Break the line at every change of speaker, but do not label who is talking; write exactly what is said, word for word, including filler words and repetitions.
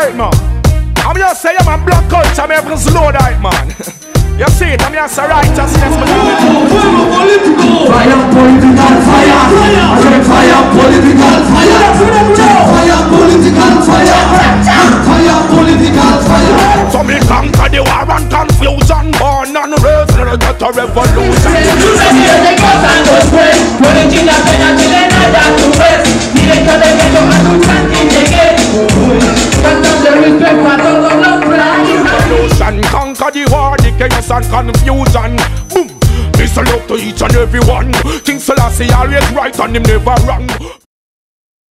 Alright, man. I'm just saying, I'm black culture, I'm every slow diet, man. You see it, I'm just a righteousness, man.
Fire, political fire. I said fire, political fire. Fire, political fire. Fire, political fire.
So me conquer the war and confusion. Born and raised, never get a revolution.
You say here they go and go straight. Politic la pena que le nada tu ves. Directo de que yo ando chanting again. Cantando respect para todos los planes.
Revolution, conquer the war, the chaos and confusion. Boom. Peace and love to each and every one. King Selassie always right and him never wrong.